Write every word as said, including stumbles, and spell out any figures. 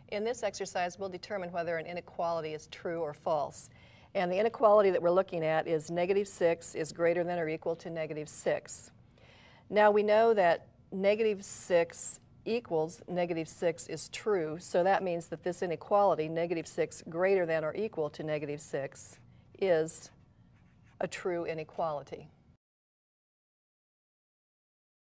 In this exercise, we'll determine whether an inequality is true or false. And the inequality that we're looking at is negative six is greater than or equal to negative six. Now we know that negative six equals negative six is true, so that means that this inequality, negative six greater than or equal to negative six, is a true inequality.